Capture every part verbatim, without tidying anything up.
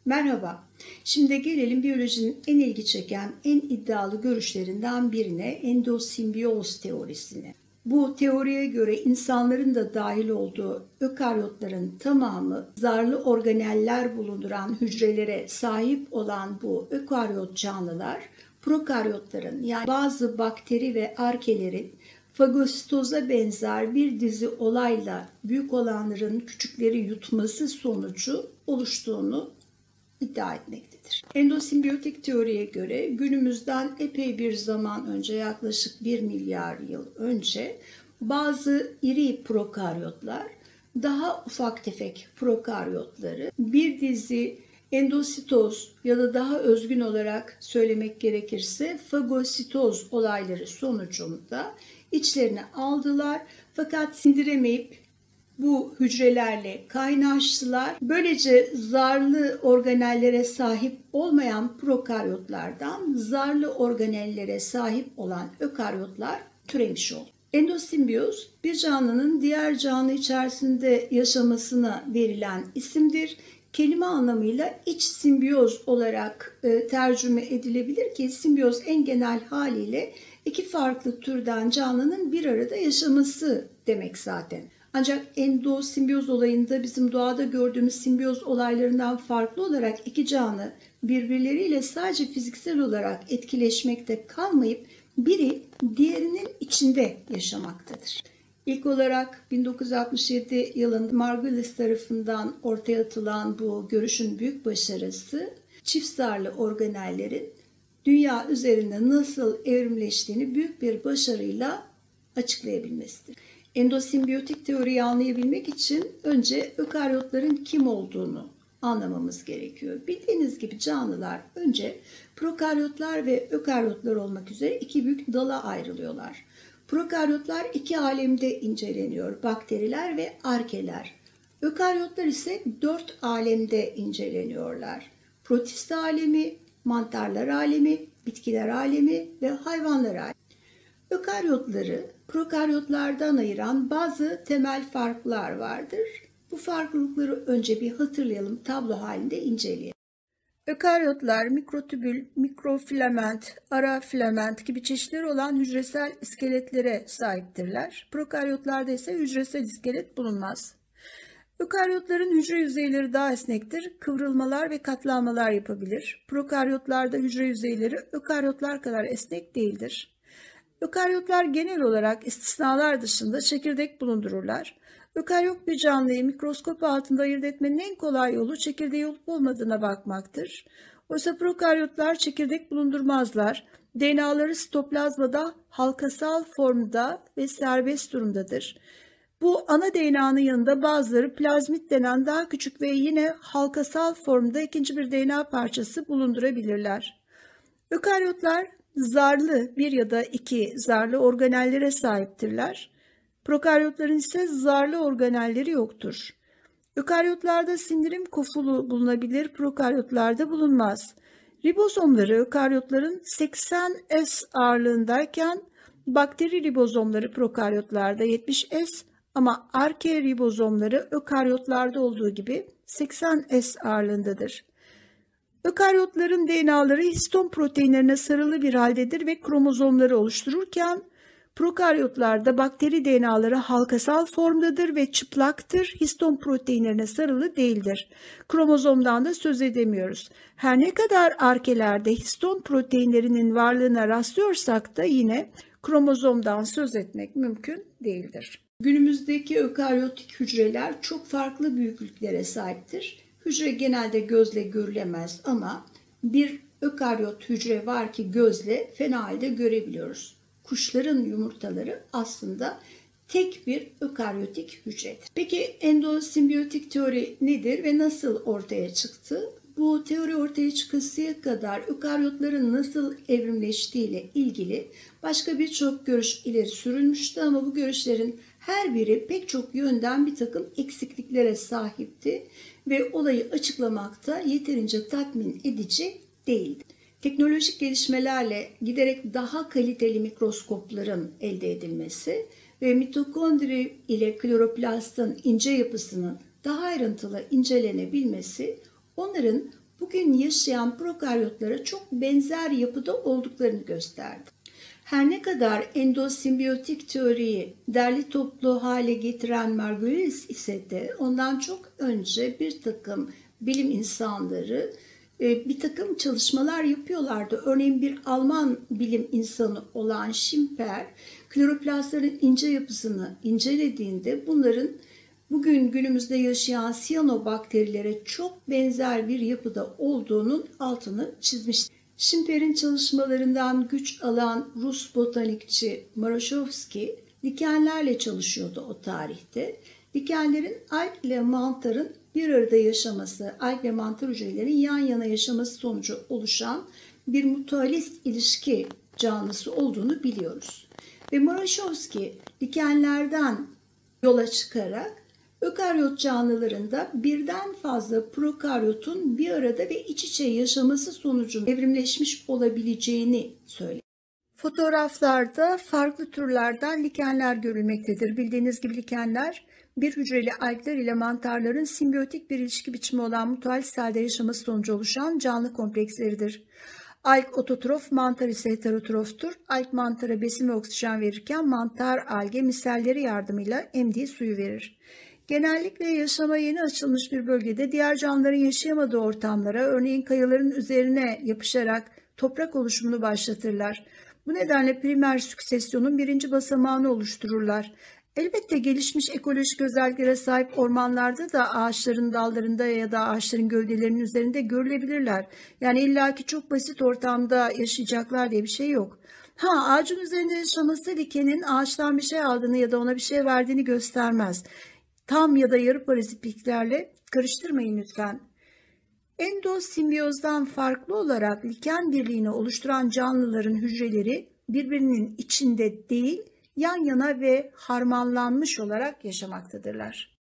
Merhaba. Şimdi gelelim biyolojinin en ilgi çeken, en iddialı görüşlerinden birine, endosimbiyoz teorisine. Bu teoriye göre insanların da dahil olduğu ökaryotların tamamı zarlı organeller bulunduran hücrelere sahip olan bu ökaryot canlılar, prokaryotların yani bazı bakteri ve arkelerin fagositoza benzer bir dizi olayla büyük olanların küçükleri yutması sonucu oluştuğunu iddia etmektedir. Endosimbiyotik teoriye göre günümüzden epey bir zaman önce, yaklaşık bir milyar yıl önce bazı iri prokaryotlar daha ufak tefek prokaryotları bir dizi endositoz ya da daha özgün olarak söylemek gerekirse fagositoz olayları sonucunda içlerine aldılar, fakat sindiremeyip bu hücrelerle kaynaştılar. Böylece zarlı organellere sahip olmayan prokaryotlardan zarlı organellere sahip olan ökaryotlar türemiş oldu. Endosimbiyoz, bir canlının diğer canlı içerisinde yaşamasına verilen isimdir. Kelime anlamıyla iç simbiyoz olarak e, tercüme edilebilir ki simbiyoz en genel haliyle iki farklı türden canlının bir arada yaşaması demek zaten. Ancak endosimbiyoz olayında bizim doğada gördüğümüz simbiyoz olaylarından farklı olarak iki canlı birbirleriyle sadece fiziksel olarak etkileşmekte kalmayıp biri diğerinin içinde yaşamaktadır. İlk olarak bin dokuz yüz altmış yedi yılında Margulis tarafından ortaya atılan bu görüşün büyük başarısı, çift zarlı organellerin dünya üzerinde nasıl evrimleştiğini büyük bir başarıyla açıklayabilmesidir. Endosimbiyotik teoriyi anlayabilmek için önce ökaryotların kim olduğunu anlamamız gerekiyor. Bildiğiniz gibi canlılar önce prokaryotlar ve ökaryotlar olmak üzere iki büyük dala ayrılıyorlar. Prokaryotlar iki alemde inceleniyor: bakteriler ve arkeler. Ökaryotlar ise dört alemde inceleniyorlar: protist alemi, mantarlar alemi, bitkiler alemi ve hayvanlar alemi. Ökaryotları prokaryotlardan ayıran bazı temel farklar vardır. Bu farklılıkları önce bir hatırlayalım, tablo halinde inceleyelim. Ökaryotlar mikrotübül, mikrofilament, ara filament gibi çeşitleri olan hücresel iskeletlere sahiptirler. Prokaryotlarda ise hücresel iskelet bulunmaz. Ökaryotların hücre yüzeyleri daha esnektir, kıvrılmalar ve katlanmalar yapabilir. Prokaryotlarda hücre yüzeyleri ökaryotlar kadar esnek değildir. Ökaryotlar genel olarak istisnalar dışında çekirdek bulundururlar. Ökaryot bir canlıyı mikroskop altında ayırt etmenin en kolay yolu çekirdeği olup olmadığına bakmaktır. Oysa prokaryotlar çekirdek bulundurmazlar. D N A'ları sitoplazmada halkasal formda ve serbest durumdadır. Bu ana D N A'nın yanında bazıları plazmit denen daha küçük ve yine halkasal formda ikinci bir D N A parçası bulundurabilirler. Ökaryotlar zarlı bir ya da iki zarlı organellere sahiptirler. Prokaryotların ise zarlı organelleri yoktur. Ökaryotlarda sindirim kofulu bulunabilir, prokaryotlarda bulunmaz. Ribozomları ökaryotların seksen S ağırlığındayken bakteri ribozomları prokaryotlarda yetmiş S ama arke ribozomları ökaryotlarda olduğu gibi seksen S ağırlığındadır. Ökaryotların D N A'ları histon proteinlerine sarılı bir haldedir ve kromozomları oluştururken prokaryotlarda bakteri D N A'ları halkasal formdadır ve çıplaktır, histon proteinlerine sarılı değildir. Kromozomdan da söz edemiyoruz. Her ne kadar arkelerde histon proteinlerinin varlığına rastlıyorsak da yine kromozomdan söz etmek mümkün değildir. Günümüzdeki ökaryotik hücreler çok farklı büyüklüklere sahiptir. Hücre genelde gözle görülemez ama bir ökaryot hücre var ki gözle fena halde görebiliyoruz. Kuşların yumurtaları aslında tek bir ökaryotik hücredir. Peki endosimbiyotik teori nedir ve nasıl ortaya çıktı? Bu teori ortaya çıkasıya kadar ökaryotların nasıl evrimleştiği ile ilgili başka birçok görüş ileri sürülmüştü ama bu görüşlerin her biri pek çok yönden bir takım eksikliklere sahipti ve olayı açıklamakta yeterince tatmin edici değildi. Teknolojik gelişmelerle giderek daha kaliteli mikroskopların elde edilmesi ve mitokondri ile kloroplastın ince yapısının daha ayrıntılı incelenebilmesi onların bugün yaşayan prokaryotlara çok benzer yapıda olduklarını gösterdi. Her ne kadar endosimbiyotik teoriyi derli toplu hale getiren Margulis ise de ondan çok önce bir takım bilim insanları bir takım çalışmalar yapıyorlardı. Örneğin bir Alman bilim insanı olan Schimper, kloroplastların ince yapısını incelediğinde bunların bugün günümüzde yaşayan siyanobakterilere çok benzer bir yapıda olduğunun altını çizmiştir. Schimper'in çalışmalarından güç alan Rus botanikçi Marashovski, likenlerle çalışıyordu o tarihte. Likenlerin alg ile mantarın bir arada yaşaması, alg ve mantar hücrelerin yan yana yaşaması sonucu oluşan bir mutualist ilişki canlısı olduğunu biliyoruz. Ve Marashovski likenlerden yola çıkarak ökaryot canlılarında birden fazla prokaryotun bir arada ve iç içe yaşaması sonucu evrimleşmiş olabileceğini söyledi. Fotoğraflarda farklı türlerden likenler görülmektedir. Bildiğiniz gibi likenler bir hücreli algler ile mantarların simbiyotik bir ilişki biçimi olan mutualist halde yaşaması sonucu oluşan canlı kompleksleridir. Alg ototrof, mantar ise heterotroftur. Alg mantara besin ve oksijen verirken mantar alge miselleri yardımıyla emdiği suyu verir. Genellikle yaşama yeni açılmış bir bölgede diğer canlıların yaşayamadığı ortamlara, örneğin kayaların üzerine yapışarak toprak oluşumunu başlatırlar. Bu nedenle primer süksesyonun birinci basamağını oluştururlar. Elbette gelişmiş ekolojik özelliklere sahip ormanlarda da ağaçların dallarında ya da ağaçların gövdelerinin üzerinde görülebilirler. Yani illaki çok basit ortamda yaşayacaklar diye bir şey yok. Ha, ağacın üzerinde yaşaması likenin ağaçtan bir şey aldığını ya da ona bir şey verdiğini göstermez. Tam ya da yarı parazitliklerle karıştırmayın lütfen. Endosimbiyozdan farklı olarak liken birliğini oluşturan canlıların hücreleri birbirinin içinde değil, yan yana ve harmanlanmış olarak yaşamaktadırlar.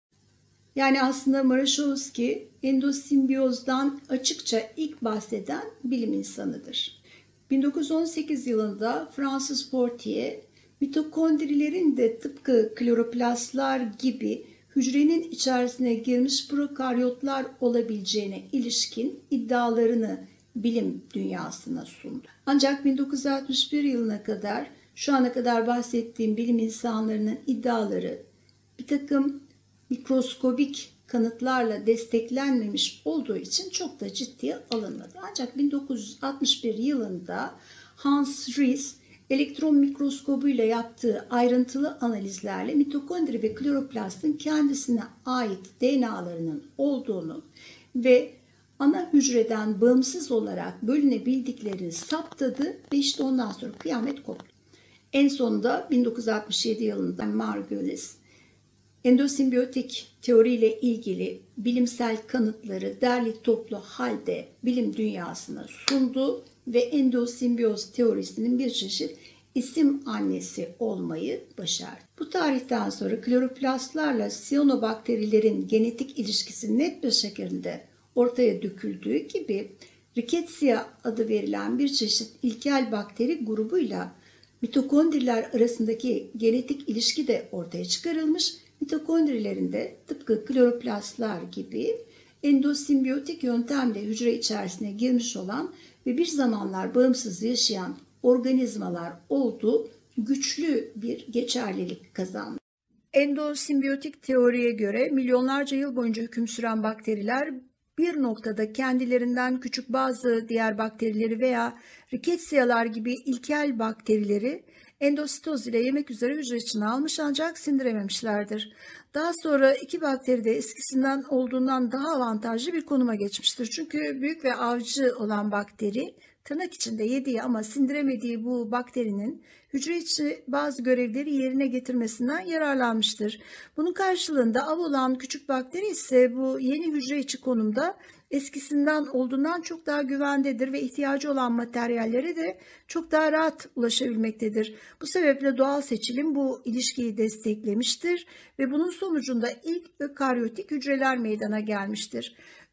Yani aslında Marashovski endosimbiyozdan açıkça ilk bahseden bilim insanıdır. bin dokuz yüz on sekiz yılında Francis Portier, mitokondrilerin de tıpkı kloroplastlar gibi hücrenin içerisine girmiş prokaryotlar olabileceğine ilişkin iddialarını bilim dünyasına sundu. Ancak bin dokuz yüz altmış bir yılına kadar şu ana kadar bahsettiğim bilim insanlarının iddiaları bir takım mikroskobik kanıtlarla desteklenmemiş olduğu için çok da ciddiye alınmadı. Ancak bin dokuz yüz altmış bir yılında Hans Ries elektron mikroskobuyla yaptığı ayrıntılı analizlerle mitokondri ve kloroplastın kendisine ait D N A'larının olduğunu ve ana hücreden bağımsız olarak bölünebildiklerini saptadı ve işte ondan sonra kıyamet koptu. En sonunda bin dokuz yüz altmış yedi yılında Margulis endosimbiyotik teoriyle ilgili bilimsel kanıtları derli toplu halde bilim dünyasına sundu ve endosimbiyoz teorisinin bir çeşit isim annesi olmayı başardı. Bu tarihten sonra kloroplastlarla siyanobakterilerin genetik ilişkisi net bir şekilde ortaya döküldüğü gibi Rickettsia adı verilen bir çeşit ilkel bakteri grubuyla mitokondriler arasındaki genetik ilişki de ortaya çıkarılmış. Mitokondrilerin de tıpkı kloroplastlar gibi endosimbiyotik yöntemle hücre içerisine girmiş olan ve bir zamanlar bağımsız yaşayan organizmalar olduğu güçlü bir geçerlilik kazandı. Endosimbiyotik teoriye göre milyonlarca yıl boyunca hüküm süren bakteriler bir noktada kendilerinden küçük bazı diğer bakterileri veya Rickettsia'lar gibi ilkel bakterileri endositoz ile yemek üzere hücre içine almış ancak sindirememişlerdir. Daha sonra iki bakteri de eskisinden olduğundan daha avantajlı bir konuma geçmiştir. Çünkü büyük ve avcı olan bakteri tırnak içinde yediği ama sindiremediği bu bakterinin hücre içi bazı görevleri yerine getirmesinden yararlanmıştır. Bunun karşılığında av olan küçük bakteri ise bu yeni hücre içi konumda eskisinden olduğundan çok daha güvendedir ve ihtiyacı olan materyallere de çok daha rahat ulaşabilmektedir. Bu sebeple doğal seçilim bu ilişkiyi desteklemiştir ve bunun sonucunda ilk ökaryotik hücreler meydana gelmiştir.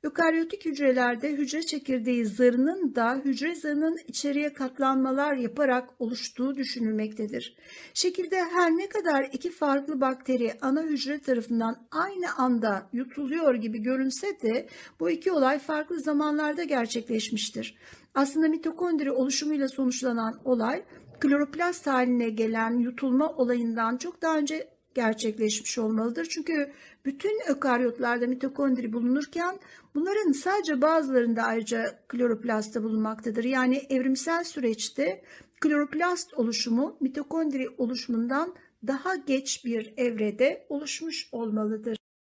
Ökaryotik hücrelerde hücre çekirdeği zarının da hücre zarının içeriye katlanmalar yaparak oluştuğu düşünülmektedir. Şekilde her ne kadar iki farklı bakteri ana hücre tarafından aynı anda yutuluyor gibi görünse de bu iki olay farklı zamanlarda gerçekleşmiştir. Aslında mitokondri oluşumuyla sonuçlanan olay kloroplast haline gelen yutulma olayından çok daha önce gerçekleşmiş olmalıdır. Çünkü bütün ökaryotlarda mitokondri bulunurken bunların sadece bazılarında ayrıca kloroplastta bulunmaktadır. Yani evrimsel süreçte kloroplast oluşumu mitokondri oluşumundan daha geç bir evrede oluşmuş olmalıdır.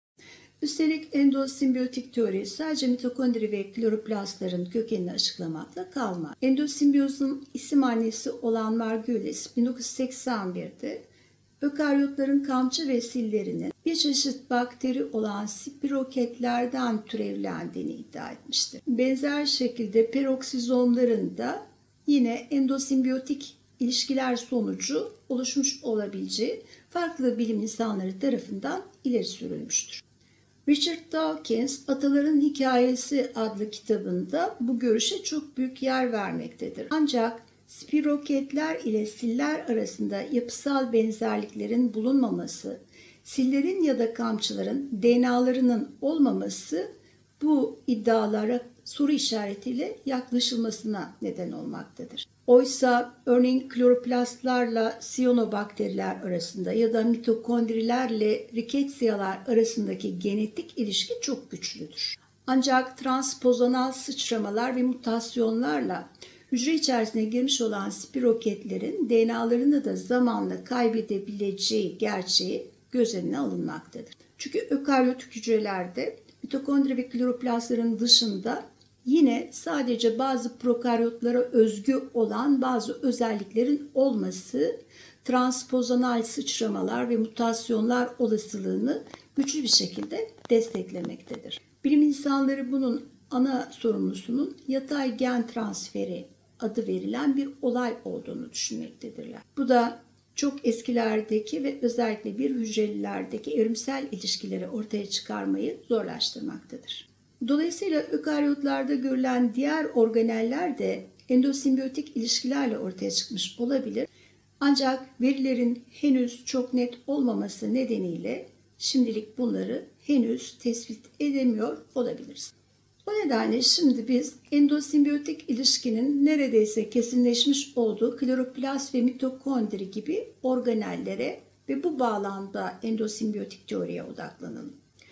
Üstelik endosimbiyotik teori sadece mitokondri ve kloroplastların kökenini açıklamakla kalmaz. Endosimbiyozun isim annesi olan Margulis bin dokuz yüz seksen bir'de ökaryotların kamçı ve sillerinin bir çeşit bakteri olan spiroketlerden türevlendiğini iddia etmiştir. Benzer şekilde peroksizomların da yine endosimbiyotik ilişkiler sonucu oluşmuş olabileceği farklı bilim insanları tarafından ileri sürülmüştür. Richard Dawkins, Ataların Hikayesi adlı kitabında bu görüşe çok büyük yer vermektedir. Ancak spiroketler ile siller arasında yapısal benzerliklerin bulunmaması, sillerin ya da kamçıların D N A'larının olmaması bu iddialara soru işaretiyle yaklaşılmasına neden olmaktadır. Oysa örneğin kloroplastlarla siyanobakteriler arasında ya da mitokondrilerle rikettsiyalar arasındaki genetik ilişki çok güçlüdür. Ancak transpozonal sıçramalar ve mutasyonlarla hücre içerisine girmiş olan spiroketlerin D N A'larını da zamanla kaybedebileceği gerçeği göz önüne alınmaktadır. Çünkü ökaryotik hücrelerde mitokondri ve kloroplastların dışında yine sadece bazı prokaryotlara özgü olan bazı özelliklerin olması transpozonal sıçramalar ve mutasyonlar olasılığını güçlü bir şekilde desteklemektedir. Bilim insanları bunun ana sorumlusunun yatay gen transferi adı verilen bir olay olduğunu düşünmektedirler. Bu da çok eskilerdeki ve özellikle bir hücrelilerdeki evrimsel ilişkileri ortaya çıkarmayı zorlaştırmaktadır. Dolayısıyla ökaryotlarda görülen diğer organeller de endosimbiyotik ilişkilerle ortaya çıkmış olabilir. Ancak verilerin henüz çok net olmaması nedeniyle şimdilik bunları henüz tespit edemiyor olabiliriz. O nedenle şimdi biz endosimbiyotik ilişkinin neredeyse kesinleşmiş olduğu kloroplast ve mitokondri gibi organellere ve bu bağlamda endosimbiyotik teoriye odaklanalım.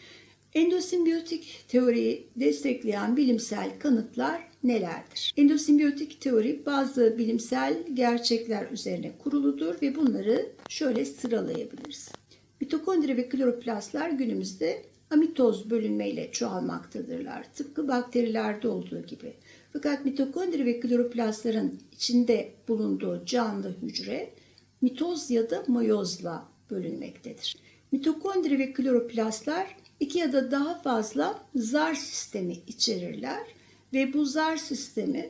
Endosimbiyotik teoriyi destekleyen bilimsel kanıtlar nelerdir? Endosimbiyotik teori bazı bilimsel gerçekler üzerine kuruludur ve bunları şöyle sıralayabiliriz. Mitokondri ve kloroplastlar günümüzde amitoz bölünmeyle çoğalmaktadırlar. Tıpkı bakterilerde olduğu gibi. Fakat mitokondri ve kloroplastların içinde bulunduğu canlı hücre mitoz ya da meyozla bölünmektedir. Mitokondri ve kloroplastlar iki ya da daha fazla zar sistemi içerirler ve bu zar sistemi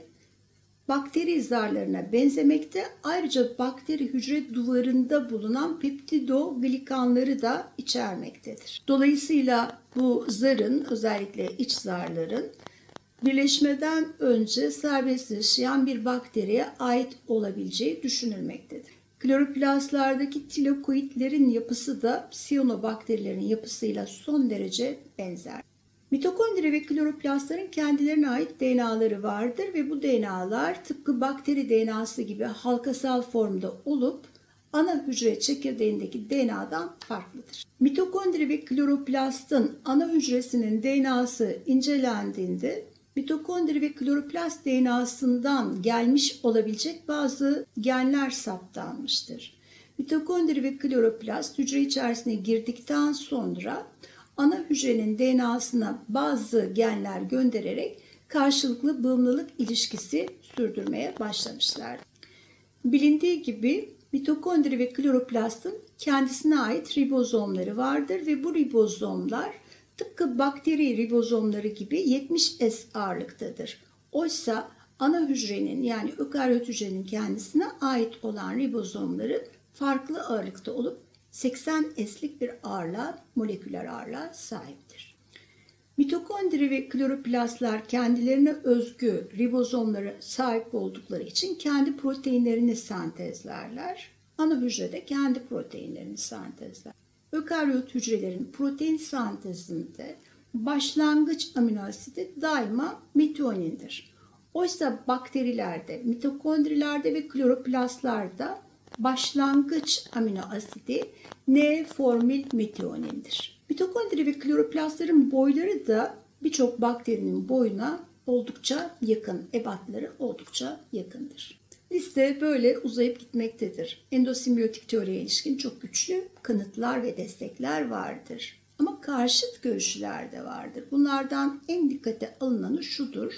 bakteri zarlarına benzemekte. Ayrıca bakteri hücre duvarında bulunan peptidoglikanları da içermektedir. Dolayısıyla bu zarın, özellikle iç zarların birleşmeden önce serbest yaşayan bir bakteriye ait olabileceği düşünülmektedir. Kloroplastlardaki tilakoidlerin yapısı da siyanobakterilerin yapısıyla son derece benzer. Mitokondri ve kloroplastların kendilerine ait D N A'ları vardır ve bu D N A'lar tıpkı bakteri D N A'sı gibi halkasal formda olup ana hücre çekirdeğindeki D N A'dan farklıdır. Mitokondri ve kloroplastın ana hücresinin D N A'sı incelendiğinde mitokondri ve kloroplast D N A'sından gelmiş olabilecek bazı genler saptanmıştır. Mitokondri ve kloroplast hücre içerisine girdikten sonra ana hücrenin D N A'sına bazı genler göndererek karşılıklı bağımlılık ilişkisi sürdürmeye başlamışlar. Bilindiği gibi mitokondri ve kloroplastın kendisine ait ribozomları vardır ve bu ribozomlar tıpkı bakteri ribozomları gibi yetmiş S ağırlıktadır. Oysa ana hücrenin yani ökaryot hücrenin kendisine ait olan ribozomları farklı ağırlıkta olup seksen S'lik bir ağırlığa, moleküler ağırlığa sahiptir. Mitokondri ve kloroplastlar kendilerine özgü ribozomlara sahip oldukları için kendi proteinlerini sentezlerler. Ana hücrede kendi proteinlerini sentezler. Ökaryot hücrelerin protein sentezinde başlangıç amino asidi daima metonindir. Oysa bakterilerde, mitokondrilerde ve kloroplastlarda başlangıç amino asidi N-formil metonindir. Mitokondri ve kloroplastların boyları da birçok bakterinin boyuna oldukça yakın, ebatları oldukça yakındır. Liste böyle uzayıp gitmektedir. Endosimbiyotik teoriye ilişkin çok güçlü kanıtlar ve destekler vardır. Ama karşıt görüşler de vardır. Bunlardan en dikkate alınanı şudur.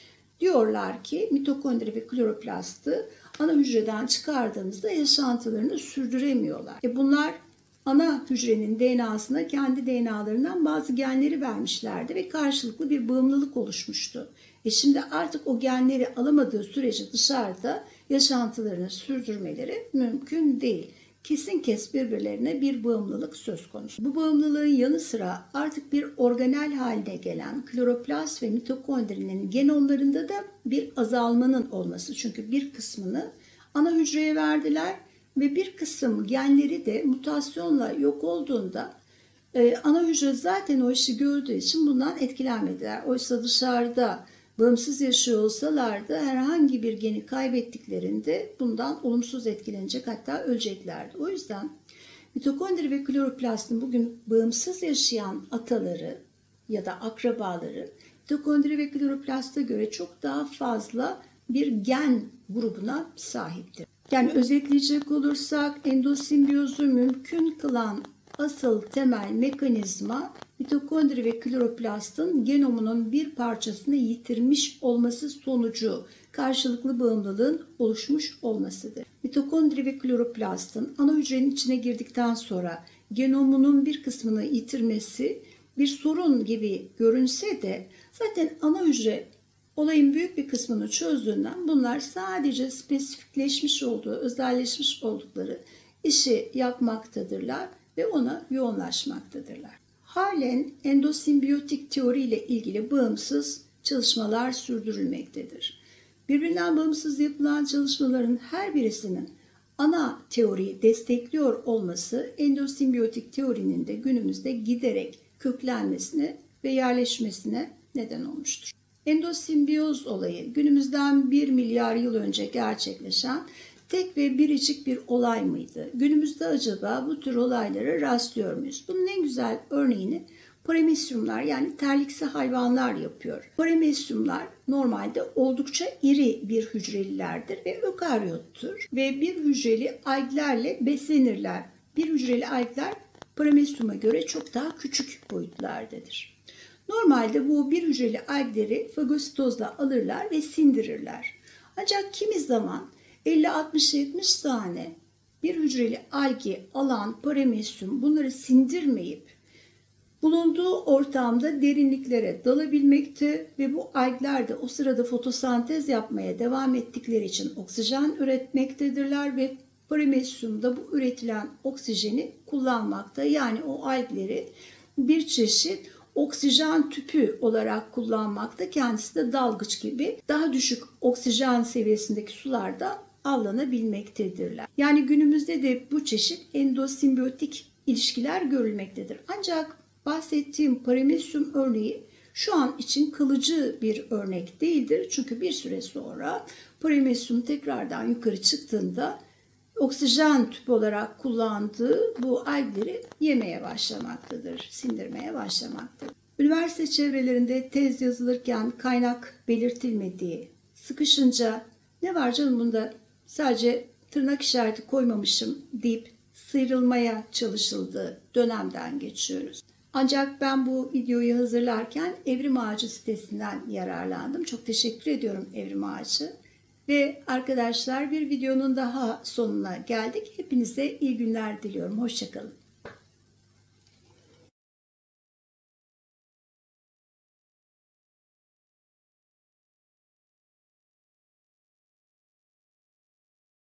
Diyorlar ki mitokondri ve kloroplastı ana hücreden çıkardığımızda yaşantılarını sürdüremiyorlar. E bunlar ana hücrenin D N A'sına kendi D N A'larından bazı genleri vermişlerdi ve karşılıklı bir bağımlılık oluşmuştu. E şimdi artık o genleri alamadığı sürece dışarıda yaşantılarını sürdürmeleri mümkün değil. Kesin kes birbirlerine bir bağımlılık söz konusu. Bu bağımlılığın yanı sıra artık bir organel haline gelen kloroplast ve mitokondrinin genomlarında da bir azalmanın olması. Çünkü bir kısmını ana hücreye verdiler ve bir kısım genleri de mutasyonla yok olduğunda e, ana hücre zaten o işi gördüğü için bundan etkilenmediler. Oysa dışarıda bağımsız yaşıyor olsalardı herhangi bir geni kaybettiklerinde bundan olumsuz etkilenecek, hatta öleceklerdi. O yüzden mitokondri ve kloroplastın bugün bağımsız yaşayan ataları ya da akrabaları mitokondri ve kloroplasta göre çok daha fazla bir gen grubuna sahiptir. Yani özetleyecek olursak endosimbiyozu mümkün kılan asıl temel mekanizma mitokondri ve kloroplastın genomunun bir parçasını yitirmiş olması sonucu karşılıklı bağımlılığın oluşmuş olmasıdır. Mitokondri ve kloroplastın ana hücrenin içine girdikten sonra genomunun bir kısmını yitirmesi bir sorun gibi görünse de zaten ana hücre olayın büyük bir kısmını çözdüğünden bunlar sadece spesifikleşmiş olduğu, özelleşmiş oldukları işi yapmaktadırlar ve ona yoğunlaşmaktadırlar. Halen endosimbiyotik teori ile ilgili bağımsız çalışmalar sürdürülmektedir. Birbirinden bağımsız yapılan çalışmaların her birisinin ana teoriyi destekliyor olması endosimbiyotik teorinin de günümüzde giderek köklenmesine ve yerleşmesine neden olmuştur. Endosimbiyoz olayı günümüzden bir milyar yıl önce gerçekleşen tek ve biricik bir olay mıydı? Günümüzde acaba bu tür olaylara rastlıyor muyuz? Bunun en güzel örneğini paramesyumlar yani terliksi hayvanlar yapıyor. Paramesyumlar normalde oldukça iri bir hücrelilerdir ve ökaryottur ve bir hücreli alglerle beslenirler. Bir hücreli algler paramesyuma göre çok daha küçük boyutlardadır. Normalde bu bir hücreli algleri fagositozla alırlar ve sindirirler. Ancak kimi zaman elli altmış yetmiş tane bir hücreli algi alan paramesyum bunları sindirmeyip bulunduğu ortamda derinliklere dalabilmekte ve bu algler de o sırada fotosentez yapmaya devam ettikleri için oksijen üretmektedirler ve paramesyum da bu üretilen oksijeni kullanmakta. Yani o algleri bir çeşit oksijen tüpü olarak kullanmakta. Kendisi de dalgıç gibi daha düşük oksijen seviyesindeki sularda avlanabilmektedirler. Yani günümüzde de bu çeşit endosimbiyotik ilişkiler görülmektedir. Ancak bahsettiğim paramesyum örneği şu an için kalıcı bir örnek değildir. Çünkü bir süre sonra paramesyum tekrardan yukarı çıktığında oksijen tüpü olarak kullandığı bu algleri yemeye başlamaktadır, sindirmeye başlamaktadır. Üniversite çevrelerinde tez yazılırken kaynak belirtilmediği, sıkışınca ne var canım bunda sadece tırnak işareti koymamışım deyip sıyrılmaya çalışıldığı dönemden geçiyoruz. Ancak ben bu videoyu hazırlarken Evrim Ağacı sitesinden yararlandım. Çok teşekkür ediyorum Evrim Ağacı. Ve arkadaşlar bir videonun daha sonuna geldik. Hepinize iyi günler diliyorum. Hoşça kalın.